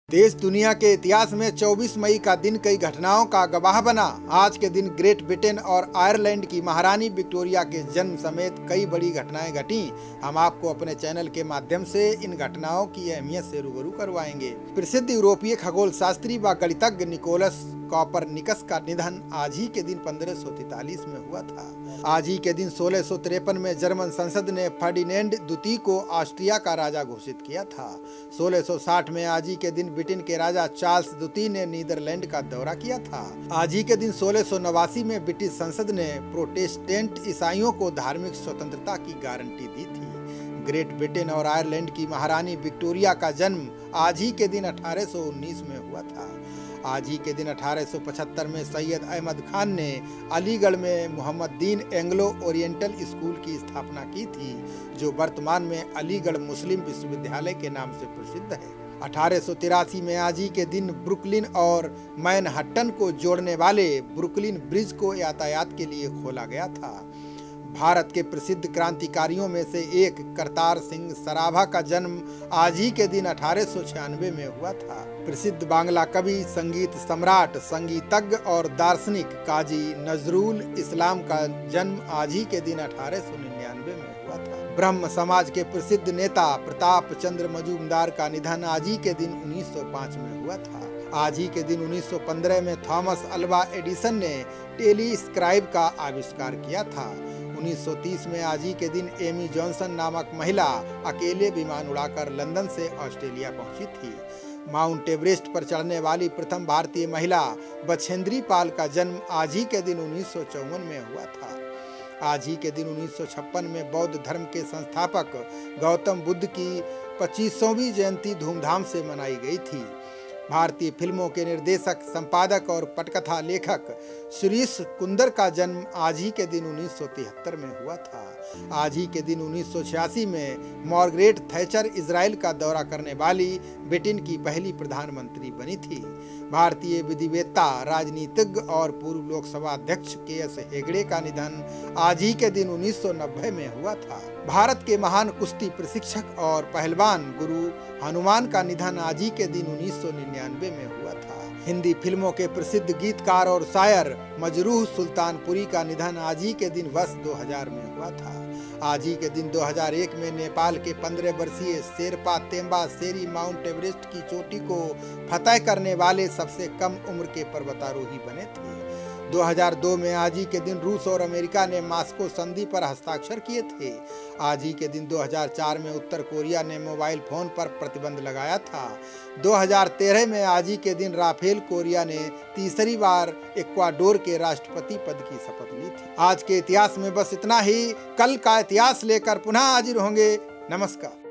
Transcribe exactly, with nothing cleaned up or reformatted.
देश दुनिया के इतिहास में चौबीस मई का दिन कई घटनाओं का गवाह बना। आज के दिन ग्रेट ब्रिटेन और आयरलैंड की महारानी विक्टोरिया के जन्म समेत कई बड़ी घटनाएं घटी। हम आपको अपने चैनल के माध्यम से इन घटनाओं की अहमियत से रूबरू करवाएंगे। प्रसिद्ध यूरोपीय खगोल शास्त्री व गणितज्ञ निकोलस कॉपरनिकस का निधन आज ही के दिन पंद्रह सौ तैतालीस में हुआ था। आज ही के दिन सोलह सौ तिरपन में जर्मन संसद ने फर्डिनेंड द्वितीय को ऑस्ट्रिया का राजा घोषित किया था। सोलह सौ साठ में आज ही के दिन ब्रिटेन के राजा चार्ल्स द्वितीय ने नीदरलैंड का दौरा किया था। आज ही के दिन सोलह सौ नवासी में ब्रिटिश संसद ने प्रोटेस्टेंट ईसाइयों को धार्मिक स्वतंत्रता की गारंटी दी थी। ग्रेट ब्रिटेन और आयरलैंड की महारानी विक्टोरिया का जन्म आज ही के दिन अठारह सौ उन्नीस में हुआ था। आज ही के दिन अठारह सौ पचहत्तर में सैयद अहमद खान ने अलीगढ़ में मोहम्मदीन एंग्लो ओरिएंटल स्कूल की स्थापना की थी, जो वर्तमान में अलीगढ़ मुस्लिम विश्वविद्यालय के नाम से प्रसिद्ध है। अठारह सौ तिरासी में आज ही के दिन ब्रुकलिन और मैनहट्टन को जोड़ने वाले ब्रुकलिन ब्रिज को यातायात के लिए खोला गया था। भारत के प्रसिद्ध क्रांतिकारियों में से एक करतार सिंह सराभा का जन्म आज ही के दिन अठारह सौ छियानवे में हुआ था। प्रसिद्ध बांग्ला कवि, संगीत सम्राट, संगीतज्ञ और दार्शनिक काजी नजरुल इस्लाम का जन्म आज ही के दिन अठारह सौ निन्यानवे में हुआ था। ब्रह्म समाज के प्रसिद्ध नेता प्रताप चंद्र मजूमदार का निधन आज ही के दिन उन्नीस सौ पाँच में हुआ था। आज ही के दिन उन्नीस सौ पंद्रह में थॉमस अल्वा एडिसन ने टेलीस्क्राइब का आविष्कार किया था। उन्नीस सौ तीस में आज ही के दिन एमी जॉनसन नामक महिला अकेले विमान उड़ाकर लंदन से ऑस्ट्रेलिया पहुंची थी। माउंट एवरेस्ट पर चढ़ने वाली प्रथम भारतीय महिला बछेंद्री पाल का जन्म आज ही के दिन उन्नीस सौ चौवन में हुआ था। आज ही के दिन उन्नीस सौ छप्पन में बौद्ध धर्म के संस्थापक गौतम बुद्ध की पच्चीसवीं जयंती धूमधाम से मनाई गई थी। भारतीय फिल्मों के निर्देशक, संपादक और पटकथा लेखक शिरीष कुंदर का जन्म आज ही के दिन उन्नीस सौ तिहत्तर में हुआ था। आज ही के दिन उन्नीस सौ छियासी में मार्गरेट थैचर इजराइल का दौरा करने वाली ब्रिटेन की पहली प्रधानमंत्री बनी थी। भारतीय विधिवेत्ता, राजनीतिज्ञ और पूर्व लोकसभा अध्यक्ष के एस हेगड़े का निधन आज ही के दिन उन्नीस सौ नब्बे में हुआ था। भारत के महान कुश्ती प्रशिक्षक और पहलवान गुरु हनुमान का निधन आज ही के दिन उन्नीस सौ निन्यानवे में हुआ था। हिंदी फिल्मों के प्रसिद्ध गीतकार और शायर मजरूह सुल्तानपुरी का निधन आज ही के दिन वर्ष दो हज़ार में हुआ था। आज ही के दिन दो हज़ार एक में नेपाल के पंद्रह वर्षीय शेरपा तेम्बा सेरी माउंट एवरेस्ट की चोटी को फतह करने वाले सबसे कम उम्र के पर्वतारोही बने थे। दो हज़ार दो में आज ही के दिन रूस और अमेरिका ने मास्को संधि पर हस्ताक्षर किए थे। आज ही के दिन दो हज़ार चार में उत्तर कोरिया ने मोबाइल फोन पर प्रतिबंध लगाया था। दो हज़ार तेरह में आज ही के दिन राफेल कोरिया ने तीसरी बार इक्वाडोर के राष्ट्रपति पद की शपथ ली थी। आज के इतिहास में बस इतना ही। कल का इतिहास लेकर पुनः हाजिर होंगे। नमस्कार।